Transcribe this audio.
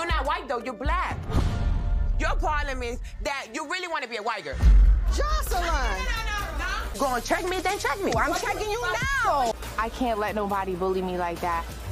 You're not white, though. You're black. Your problem is that you really want to be a white girl. Joseline! No. Go on, check me, then check me. I'm checking you now. I can't let nobody bully me like that.